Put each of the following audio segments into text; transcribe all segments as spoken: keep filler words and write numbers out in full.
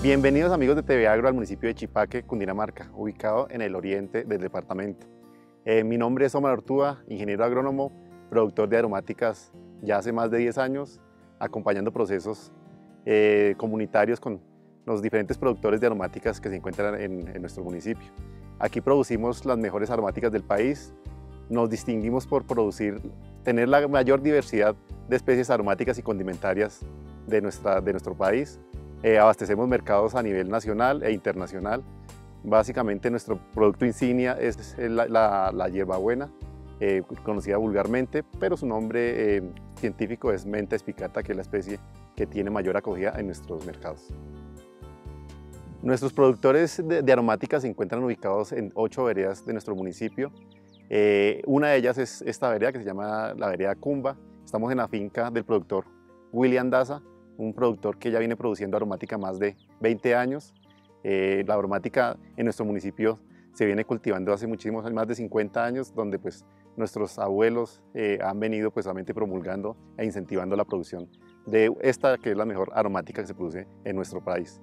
Bienvenidos amigos de T V Agro al municipio de Chipaque, Cundinamarca, ubicado en el oriente del departamento. Eh, mi nombre es Omar Ortúa, ingeniero agrónomo, productor de aromáticas ya hace más de diez años, acompañando procesos eh, comunitarios con los diferentes productores de aromáticas que se encuentran en, en nuestro municipio. Aquí producimos las mejores aromáticas del país, nos distinguimos por producir, tener la mayor diversidad de especies aromáticas y condimentarias de, nuestra, de nuestro país. Eh, abastecemos mercados a nivel nacional e internacional. Básicamente nuestro producto insignia es la, la, la hierbabuena, eh, conocida vulgarmente, pero su nombre eh, científico es Mentha spicata, que es la especie que tiene mayor acogida en nuestros mercados. Nuestros productores de, de aromáticas se encuentran ubicados en ocho veredas de nuestro municipio. Eh, una de ellas es esta vereda que se llama la vereda Cumba. Estamos en la finca del productor William Daza, un productor que ya viene produciendo aromática más de veinte años. Eh, la aromática en nuestro municipio se viene cultivando hace muchísimos años, más de cincuenta años, donde pues nuestros abuelos eh, han venido pues solamente promulgando e incentivando la producción de esta que es la mejor aromática que se produce en nuestro país.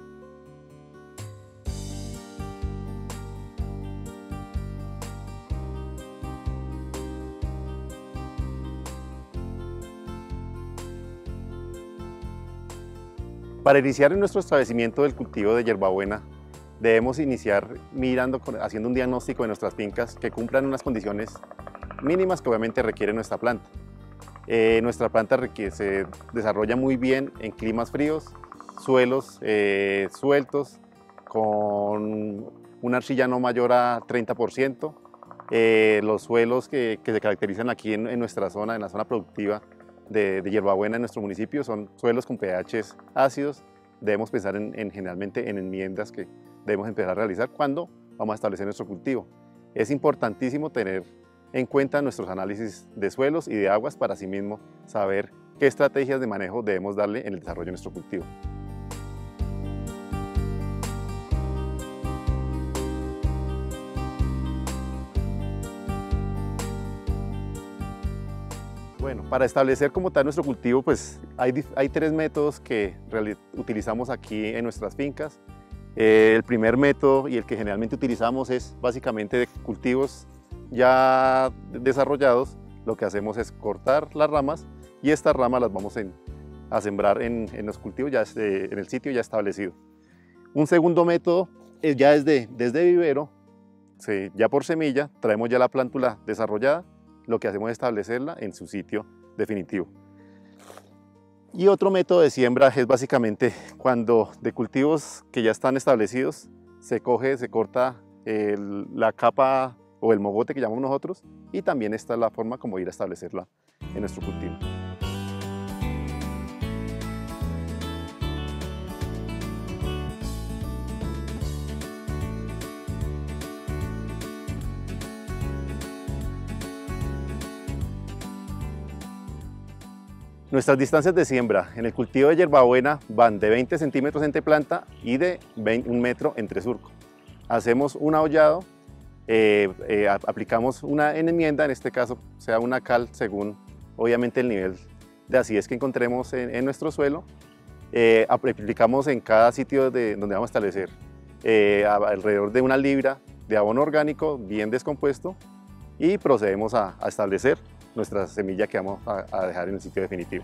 Para iniciar en nuestro establecimiento del cultivo de hierbabuena, debemos iniciar mirando, haciendo un diagnóstico de nuestras fincas que cumplan unas condiciones mínimas que obviamente requiere nuestra planta. Eh, nuestra planta requiere, se desarrolla muy bien en climas fríos, suelos eh, sueltos, con una arcilla no mayor a treinta por ciento. Eh, los suelos que, que se caracterizan aquí en, en nuestra zona, en la zona productiva, de, de hierbabuena en nuestro municipio, son suelos con pHs ácidos. Debemos pensar en, en, generalmente en enmiendas que debemos empezar a realizar cuando vamos a establecer nuestro cultivo. Es importantísimo tener en cuenta nuestros análisis de suelos y de aguas para asimismo saber qué estrategias de manejo debemos darle en el desarrollo de nuestro cultivo. Bueno, para establecer como tal nuestro cultivo, pues hay, hay tres métodos que utilizamos aquí en nuestras fincas. Eh, el primer método y el que generalmente utilizamos es básicamente de cultivos ya desarrollados. Lo que hacemos es cortar las ramas y estas ramas las vamos en, a sembrar en, en los cultivos ya este, en el sitio ya establecido. Un segundo método es ya desde, desde vivero, sí, ya por semilla, traemos ya la plántula desarrollada. Lo que hacemos es establecerla en su sitio definitivo. Y otro método de siembra es básicamente cuando de cultivos que ya están establecidos se coge, se corta el, la capa o el mogote que llamamos nosotros, y también esta es la forma como ir a establecerla en nuestro cultivo. Nuestras distancias de siembra en el cultivo de hierbabuena van de veinte centímetros entre planta y de un metro entre surco. Hacemos un ahollado, eh, eh, aplicamos una enmienda, en este caso sea una cal según obviamente el nivel de acidez que encontremos en, en nuestro suelo. Eh, aplicamos en cada sitio de, donde vamos a establecer eh, alrededor de una libra de abono orgánico bien descompuesto y procedemos a, a establecer nuestra semilla que vamos a, a dejar en el sitio definitivo.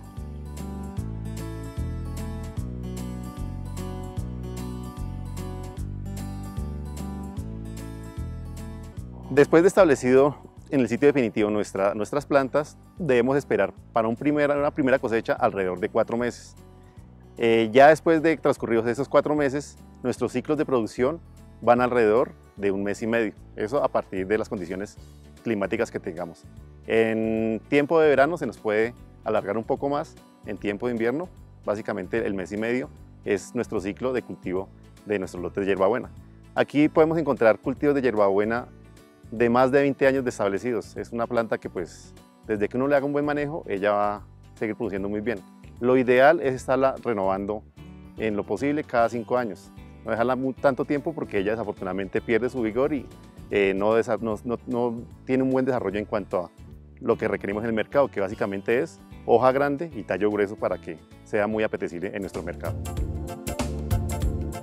Después de establecido en el sitio definitivo nuestra, nuestras plantas, debemos esperar para un primer, una primera cosecha alrededor de cuatro meses. Eh, ya después de transcurridos esos cuatro meses, nuestros ciclos de producción van alrededor de un mes y medio. Eso a partir de las condiciones climáticas que tengamos. En tiempo de verano se nos puede alargar un poco más. En tiempo de invierno, básicamente el mes y medio es nuestro ciclo de cultivo de nuestros lotes de hierbabuena. Aquí podemos encontrar cultivos de hierbabuena de más de veinte años de establecidos. Es una planta que pues desde que uno le haga un buen manejo, ella va a seguir produciendo muy bien. Lo ideal es estarla renovando en lo posible cada cinco años. No dejarla muy, tanto tiempo, porque ella desafortunadamente pierde su vigor y eh, no, no, no, no tiene un buen desarrollo en cuanto a lo que requerimos en el mercado, que básicamente es hoja grande y tallo grueso para que sea muy apetecible en nuestro mercado.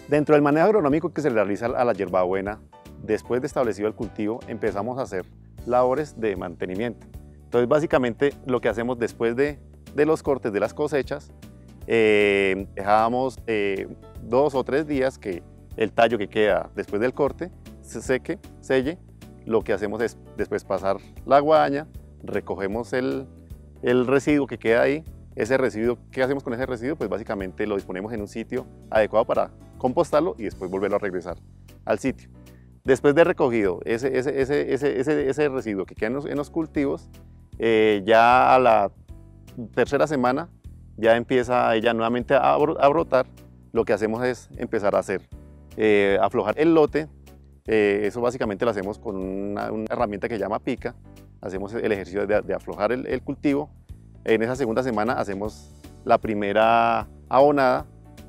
Dentro del manejo agronómico que se le realiza a la hierbabuena, después de establecido el cultivo, empezamos a hacer labores de mantenimiento. Entonces, básicamente, lo que hacemos después de, de los cortes de las cosechas, eh, dejábamos eh, dos o tres días que el tallo que queda después del corte se seque, selle. Lo que hacemos es después pasar la guadaña, recogemos el, el residuo que queda ahí. Ese residuo, ¿qué hacemos con ese residuo? Pues básicamente lo disponemos en un sitio adecuado para compostarlo y después volverlo a regresar al sitio. Después de recogido ese, ese, ese, ese, ese, ese residuo que queda en los, en los cultivos, eh, ya a la tercera semana ya empieza ella nuevamente a, a brotar. Lo que hacemos es empezar a hacer, eh, aflojar el lote. Eh, eso básicamente lo hacemos con una, una herramienta que se llama pica. Hacemos el ejercicio de, de aflojar el, el cultivo. En esa segunda semana hacemos la primera abonada.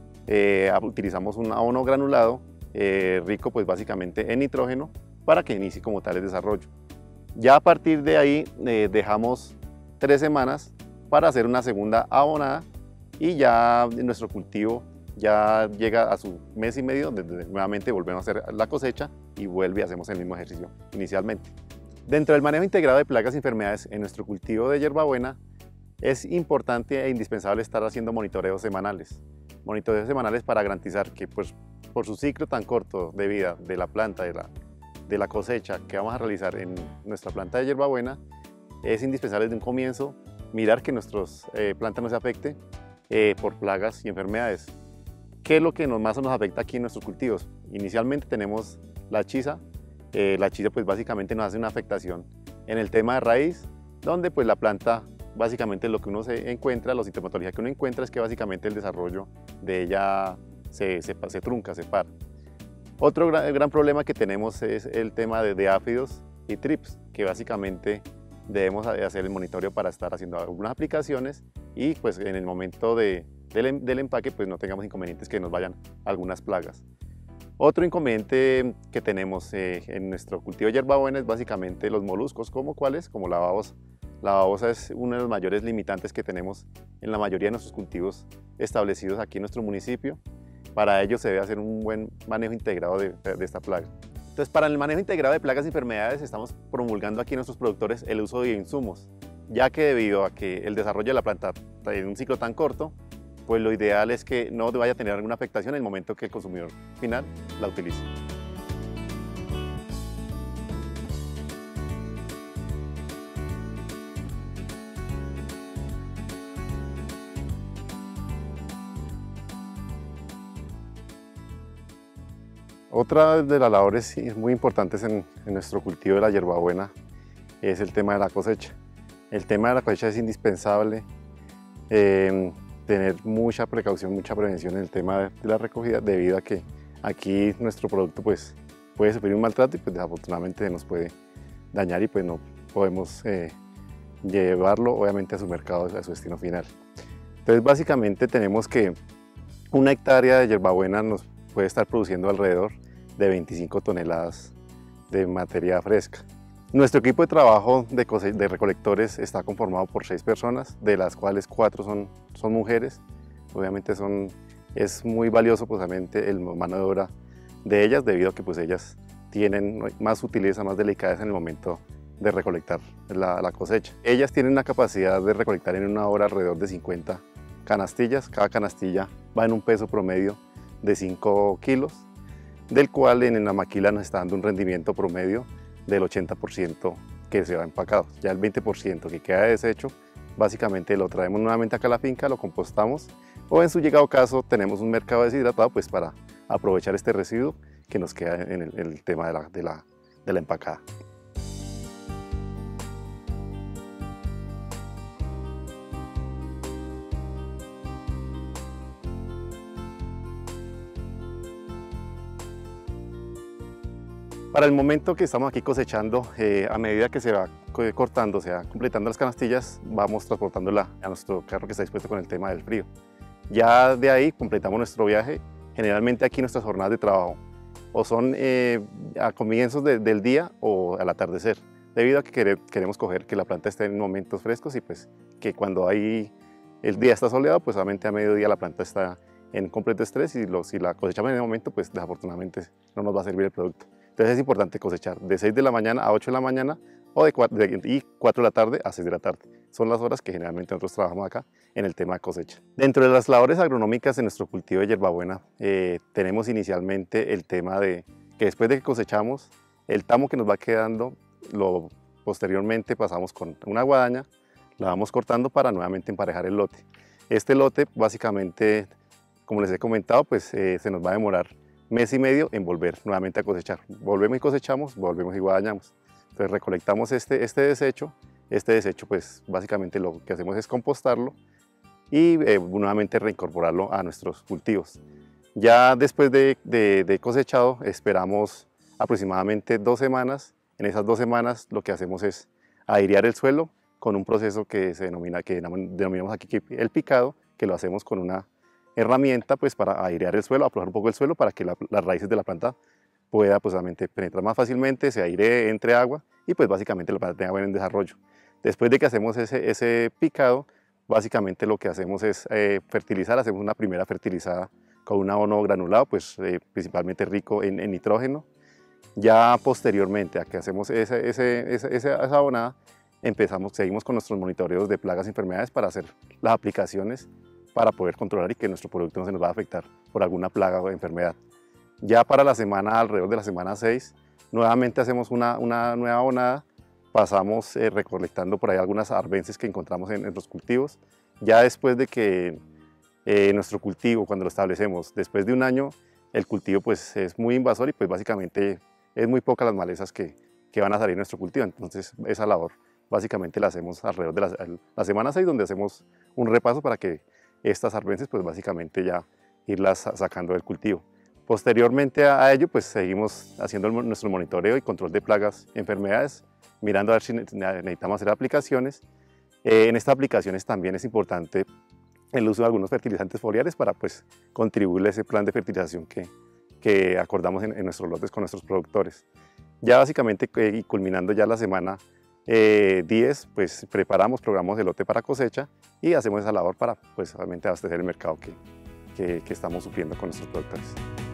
Eh, utilizamos un abono granulado eh, rico pues básicamente en nitrógeno para que inicie como tal el desarrollo. Ya a partir de ahí eh, dejamos tres semanas para hacer una segunda abonada y ya nuestro cultivo ya llega a su mes y medio donde nuevamente volvemos a hacer la cosecha y vuelve y hacemos el mismo ejercicio inicialmente. Dentro del manejo integrado de plagas y enfermedades en nuestro cultivo de hierbabuena es importante e indispensable estar haciendo monitoreos semanales. Monitoreos semanales para garantizar que pues, por su ciclo tan corto de vida de la planta, de la, de la cosecha que vamos a realizar en nuestra planta de hierbabuena, es indispensable desde un comienzo mirar que nuestra eh, planta no se afecte eh, por plagas y enfermedades. ¿Qué es lo que nos, más nos afecta aquí en nuestros cultivos? Inicialmente tenemos la chisa. Eh, la chisa pues básicamente nos hace una afectación en el tema de raíz, donde pues la planta básicamente lo que uno se encuentra, la sintomatología que uno encuentra es que básicamente el desarrollo de ella se, se, se trunca, se para. Otro gran, gran problema que tenemos es el tema de, de áfidos y trips, que básicamente debemos hacer el monitoreo para estar haciendo algunas aplicaciones y pues en el momento de, del, del empaque pues no tengamos inconvenientes que nos vayan algunas plagas. Otro inconveniente que tenemos eh, en nuestro cultivo de hierbabuena es básicamente los moluscos, como cuáles, como la babosa. La babosa es uno de los mayores limitantes que tenemos en la mayoría de nuestros cultivos establecidos aquí en nuestro municipio. Para ello se debe hacer un buen manejo integrado de, de esta plaga. Entonces, para el manejo integrado de plagas y enfermedades estamos promulgando aquí nuestros productores el uso de insumos, ya que debido a que el desarrollo de la planta en un ciclo tan corto, pues lo ideal es que no vaya a tener alguna afectación en el momento que el consumidor final la utilice. Otra de las labores muy importantes en, en nuestro cultivo de la hierbabuena es el tema de la cosecha. El tema de la cosecha es indispensable, eh, tener mucha precaución, mucha prevención en el tema de, de la recogida, debido a que aquí nuestro producto pues, puede sufrir un maltrato y pues, desafortunadamente nos puede dañar y pues no podemos eh, llevarlo obviamente a su mercado, a su destino final. Entonces básicamente tenemos que una hectárea de hierbabuena nos puede estar produciendo alrededor de veinticinco toneladas de materia fresca. Nuestro equipo de trabajo de, de recolectores está conformado por seis personas, de las cuales cuatro son, son mujeres. Obviamente son, es muy valioso pues, el mano de obra de ellas, debido a que pues, ellas tienen más sutileza, más delicadeza en el momento de recolectar la, la cosecha. Ellas tienen una capacidad de recolectar en una hora alrededor de cincuenta canastillas. Cada canastilla va en un peso promedio de cinco kilos, del cual en la maquila nos está dando un rendimiento promedio del ochenta por ciento que se va empacado. Ya el veinte por ciento que queda desecho, básicamente lo traemos nuevamente acá a la finca, lo compostamos o en su llegado caso tenemos un mercado deshidratado pues para aprovechar este residuo que nos queda en el, en el tema de la, de, la, de la empacada. Para el momento que estamos aquí cosechando, eh, a medida que se va cortando, se va completando las canastillas, vamos transportándola a nuestro carro que está dispuesto con el tema del frío. Ya de ahí completamos nuestro viaje. Generalmente aquí nuestras jornadas de trabajo o son eh, a comienzos de, del día o al atardecer, debido a que quere, queremos coger que la planta esté en momentos frescos y pues que cuando hay, el día está soleado, pues solamente a mediodía la planta está en completo estrés y lo, si la cosechamos en ese momento, pues desafortunadamente no nos va a servir el producto. Entonces es importante cosechar de seis de la mañana a ocho de la mañana o de cuatro, de, y cuatro de la tarde a seis de la tarde. Son las horas que generalmente nosotros trabajamos acá en el tema de cosecha. Dentro de las labores agronómicas de nuestro cultivo de hierbabuena, eh, tenemos inicialmente el tema de que después de que cosechamos, el tamo que nos va quedando, lo posteriormente pasamos con una guadaña, la vamos cortando para nuevamente emparejar el lote. Este lote básicamente, como les he comentado, pues eh, se nos va a demorar mes y medio en volver nuevamente a cosechar. Volvemos y cosechamos, volvemos y guadañamos. Entonces recolectamos este, este desecho, este desecho pues básicamente lo que hacemos es compostarlo y eh, nuevamente reincorporarlo a nuestros cultivos. Ya después de, de, de cosechado esperamos aproximadamente dos semanas. En esas dos semanas lo que hacemos es airear el suelo con un proceso que se denomina, que denominamos aquí el picado, que lo hacemos con una herramienta pues para airear el suelo, aflojar un poco el suelo para que la, las raíces de la planta pueda pues penetrar más fácilmente, se airee, entre agua y pues básicamente la planta tenga buen desarrollo. Después de que hacemos ese, ese picado, básicamente lo que hacemos es eh, fertilizar, hacemos una primera fertilizada con un abono granulado, pues eh, principalmente rico en, en nitrógeno. Ya posteriormente a que hacemos ese, ese, ese, esa abonada, empezamos, seguimos con nuestros monitoreos de plagas y enfermedades para hacer las aplicaciones para poder controlar y que nuestro producto no se nos va a afectar por alguna plaga o enfermedad. Ya para la semana, alrededor de la semana seis, nuevamente hacemos una, una nueva abonada, pasamos eh, recolectando por ahí algunas arbences que encontramos en, en los cultivos. Ya después de que eh, nuestro cultivo, cuando lo establecemos, después de un año, el cultivo pues es muy invasor y pues básicamente es muy pocas las malezas que, que van a salir en nuestro cultivo. Entonces esa labor básicamente la hacemos alrededor de la, la semana seis, donde hacemos un repaso para que estas arbences pues básicamente ya irlas sacando del cultivo. Posteriormente a ello pues seguimos haciendo el, nuestro monitoreo y control de plagas y enfermedades, mirando a ver si necesitamos hacer aplicaciones. Eh, en estas aplicaciones también es importante el uso de algunos fertilizantes foliares para pues contribuir a ese plan de fertilización que, que acordamos en, en nuestros lotes con nuestros productores. Ya básicamente eh, y culminando ya la semana eh, diez, pues preparamos, programamos el lote para cosecha y hacemos esa labor para pues realmente abastecer el mercado que, que, que estamos supliendo con nuestros productores.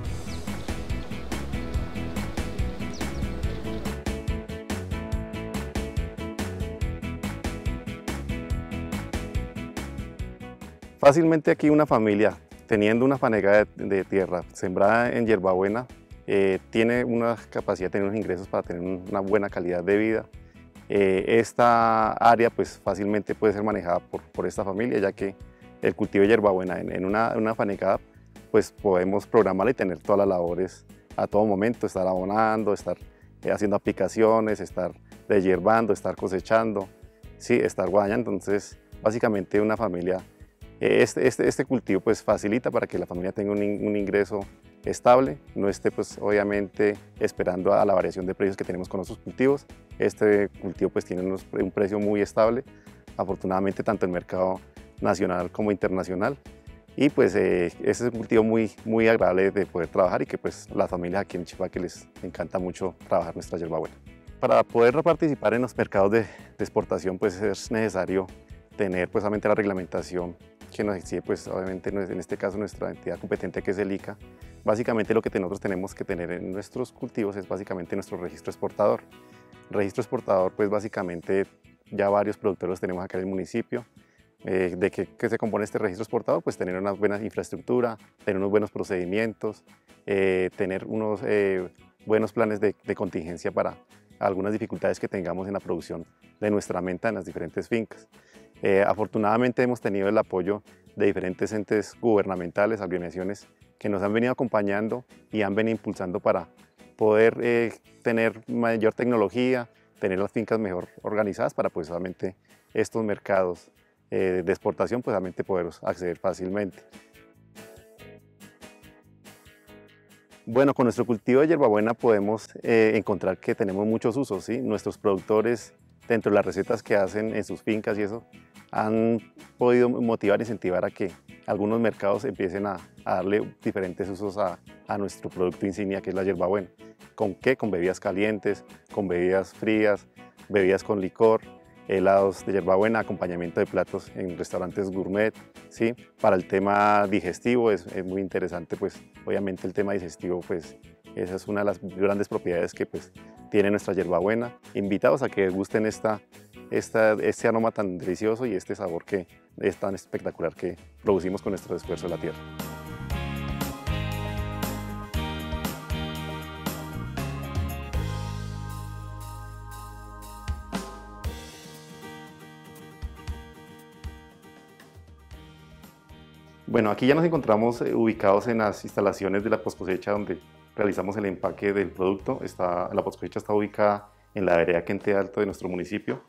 Fácilmente aquí una familia, teniendo una fanega de, de tierra sembrada en hierbabuena, eh, tiene una capacidad de tener unos ingresos para tener una buena calidad de vida. Eh, esta área pues fácilmente puede ser manejada por, por esta familia, ya que el cultivo de hierbabuena en, en una, una fanegada pues podemos programarla y tener todas las labores a todo momento, estar abonando, estar eh, haciendo aplicaciones, estar deshiervando, estar cosechando, sí, estar guadañando. Entonces básicamente una familia, Este, este, este cultivo pues facilita para que la familia tenga un, un ingreso estable, no esté pues obviamente esperando a la variación de precios que tenemos con otros cultivos. Este cultivo pues tiene unos, un precio muy estable, afortunadamente tanto en el mercado nacional como internacional, y pues eh, este es un cultivo muy, muy agradable de poder trabajar y que pues las familias aquí en Chipaque les encanta mucho trabajar nuestra hierbabuena. Para poder participar en los mercados de, de exportación pues es necesario tener pues obviamente la reglamentación que nos exige pues obviamente en este caso nuestra entidad competente, que es el I C A. Básicamente lo que nosotros tenemos que tener en nuestros cultivos es básicamente nuestro registro exportador. Registro exportador pues básicamente ya varios productores los tenemos acá en el municipio. Eh, ¿De qué, qué se compone este registro exportador? Pues tener una buena infraestructura, tener unos buenos procedimientos, eh, tener unos eh, buenos planes de, de contingencia para algunas dificultades que tengamos en la producción de nuestra menta en las diferentes fincas. Eh, afortunadamente hemos tenido el apoyo de diferentes entes gubernamentales, agremiaciones que nos han venido acompañando y han venido impulsando para poder eh, tener mayor tecnología, tener las fincas mejor organizadas para pues solamente estos mercados eh, de exportación pues solamente poder acceder fácilmente. Bueno, con nuestro cultivo de hierbabuena podemos eh, encontrar que tenemos muchos usos, ¿sí? Nuestros productores, dentro de las recetas que hacen en sus fincas y eso, han podido motivar e incentivar a que algunos mercados empiecen a, a darle diferentes usos a, a nuestro producto insignia, que es la hierbabuena. ¿Con qué? Con bebidas calientes, con bebidas frías, bebidas con licor. helados de hierbabuena, acompañamiento de platos en restaurantes gourmet, ¿sí? Para el tema digestivo es, es muy interesante, pues obviamente el tema digestivo, pues esa es una de las grandes propiedades que pues tiene nuestra hierbabuena. Invitados a que gusten esta, esta, este aroma tan delicioso y este sabor que es tan espectacular que producimos con nuestro esfuerzo de la tierra. Bueno, aquí ya nos encontramos eh, ubicados en las instalaciones de la poscosecha donde realizamos el empaque del producto. Está, la poscosecha está ubicada en la vereda Quente Alto de nuestro municipio.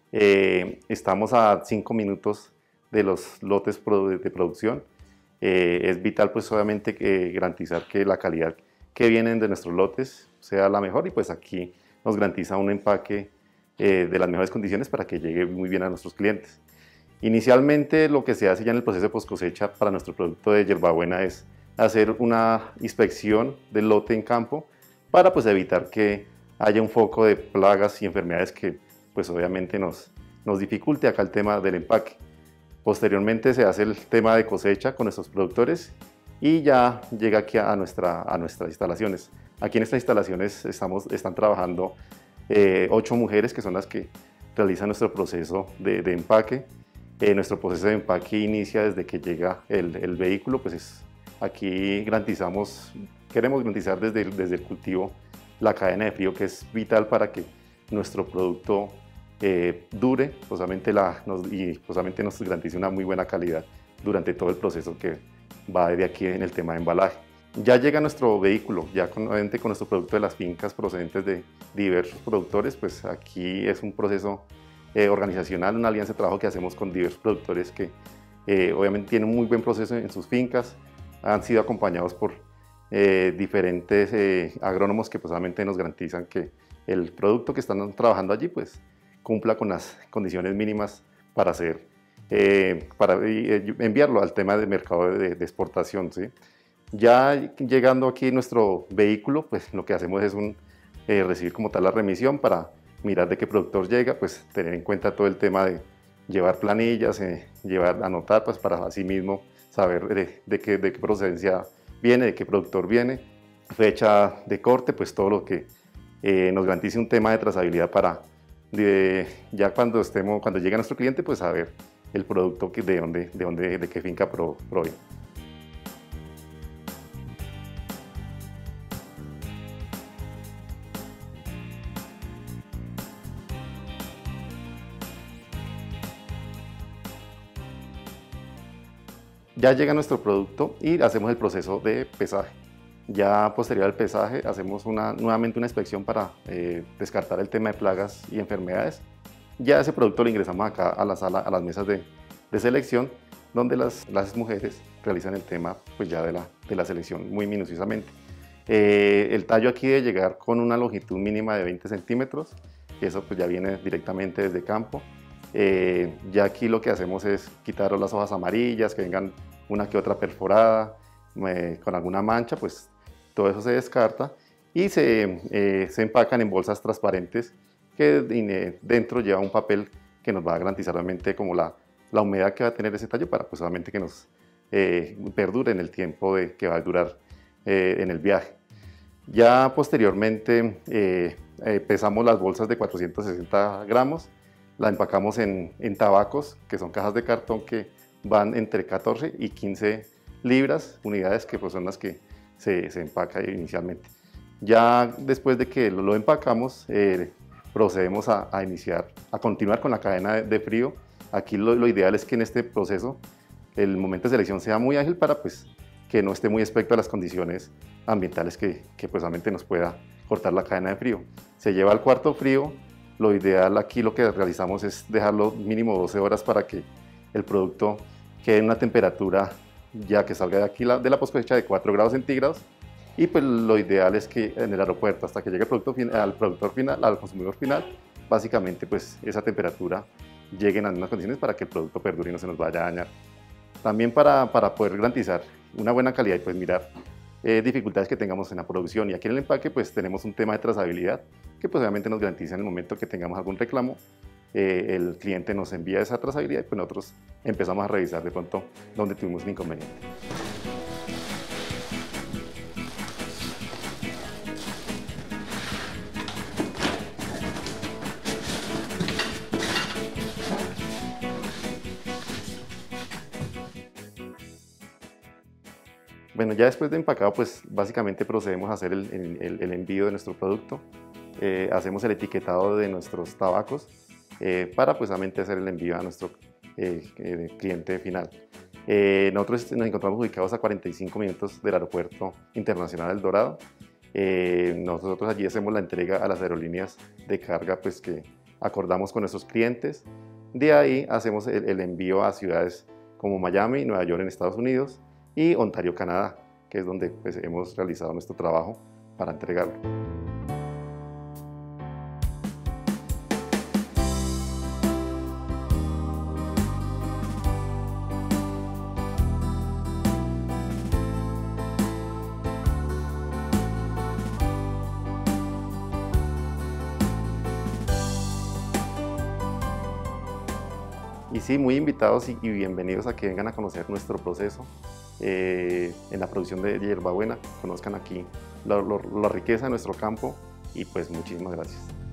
Eh, estamos a cinco minutos de los lotes de producción. Eh, es vital pues obviamente que garantizar que la calidad que vienen de nuestros lotes sea la mejor y pues aquí nos garantiza un empaque eh, de las mejores condiciones para que llegue muy bien a nuestros clientes. Inicialmente lo que se hace ya en el proceso de post cosecha para nuestro producto de hierbabuena es hacer una inspección del lote en campo para pues evitar que haya un foco de plagas y enfermedades que pues obviamente nos, nos dificulte acá el tema del empaque. Posteriormente se hace el tema de cosecha con nuestros productores y ya llega aquí a, nuestra, a nuestras instalaciones. Aquí en estas instalaciones estamos, están trabajando eh, ocho mujeres que son las que realizan nuestro proceso de, de empaque. Eh, nuestro proceso de empaque inicia desde que llega el, el vehículo, pues es, aquí garantizamos, queremos garantizar desde el, desde el cultivo la cadena de frío que es vital para que nuestro producto eh, dure posiblemente la, nos, y posiblemente nos garantice una muy buena calidad durante todo el proceso que va de aquí en el tema de embalaje. Ya llega nuestro vehículo, ya con, con nuestro producto de las fincas procedentes de diversos productores, pues aquí es un proceso Eh, organizacional, una alianza de trabajo que hacemos con diversos productores que eh, obviamente tienen un muy buen proceso en sus fincas, han sido acompañados por eh, diferentes eh, agrónomos que posiblemente nos garantizan que el producto que están trabajando allí pues cumpla con las condiciones mínimas para, hacer, eh, para eh, enviarlo al tema de mercado de, de exportación, ¿sí? Ya llegando aquí nuestro vehículo, pues lo que hacemos es un, eh, recibir como tal la remisión para mirar de qué productor llega, pues tener en cuenta todo el tema de llevar planillas, eh, llevar, anotar, pues para así mismo saber de, de, qué, de qué procedencia viene, de qué productor viene, fecha de corte, pues todo lo que eh, nos garantice un tema de trazabilidad para de, ya cuando, estemos, cuando llegue a nuestro cliente, pues saber el producto que, de, dónde, de, dónde, de qué finca pro, proviene. Ya llega nuestro producto y hacemos el proceso de pesaje. Ya posterior al pesaje hacemos una, nuevamente una inspección para eh, descartar el tema de plagas y enfermedades. Ya ese producto lo ingresamos acá a la sala, a las mesas de, de selección, donde las, las mujeres realizan el tema pues ya de la, de la selección muy minuciosamente. Eh, el tallo aquí debe llegar con una longitud mínima de veinte centímetros, y eso pues ya viene directamente desde campo. Eh, ya aquí lo que hacemos es quitar las hojas amarillas, que vengan una que otra perforada, eh, con alguna mancha, pues todo eso se descarta y se, eh, se empacan en bolsas transparentes que eh, dentro lleva un papel que nos va a garantizar realmente como la, la humedad que va a tener ese tallo para pues solamente que nos eh, perdure en el tiempo de, que va a durar eh, en el viaje. Ya posteriormente eh, eh, pesamos las bolsas de cuatrocientos sesenta gramos, la empacamos en, en tabacos, que son cajas de cartón que van entre catorce y quince libras, unidades que pues son las que se, se empaca inicialmente. Ya después de que lo, lo empacamos, eh, procedemos a, a iniciar, a continuar con la cadena de, de frío. Aquí lo, lo ideal es que en este proceso el momento de selección sea muy ágil para pues, que no esté muy expuesto a las condiciones ambientales que, que pues, realmente nos pueda cortar la cadena de frío. Se lleva al cuarto frío. Lo ideal aquí lo que realizamos es dejarlo mínimo doce horas para que el producto quede en una temperatura ya que salga de aquí la, de la post cosecha de cuatro grados centígrados, y pues lo ideal es que en el aeropuerto hasta que llegue el producto fin, al productor final, al consumidor final, básicamente pues esa temperatura llegue en las mismas condiciones para que el producto perdure y no se nos vaya a dañar. También para, para poder garantizar una buena calidad y pues mirar eh, dificultades que tengamos en la producción y aquí en el empaque pues tenemos un tema de trazabilidad que pues obviamente nos garantiza en el momento que tengamos algún reclamo eh, el cliente nos envía esa trazabilidad y pues nosotros empezamos a revisar de pronto dónde tuvimos un inconveniente. Bueno, ya después de empacado, pues básicamente procedemos a hacer el, el, el envío de nuestro producto. Eh, hacemos el etiquetado de nuestros tabacos eh, para pues hacer el envío a nuestro eh, eh, cliente final. Eh, nosotros nos encontramos ubicados a cuarenta y cinco minutos del Aeropuerto Internacional El Dorado. Eh, nosotros allí hacemos la entrega a las aerolíneas de carga pues, que acordamos con nuestros clientes. De ahí hacemos el, el envío a ciudades como Miami, Nueva York en Estados Unidos, y Ontario, Canadá, que es donde pues, hemos realizado nuestro trabajo para entregarlo. Y sí, muy invitados y, y bienvenidos a que vengan a conocer nuestro proceso eh, en la producción de hierbabuena, conozcan aquí la, la, la riqueza de nuestro campo y pues muchísimas gracias.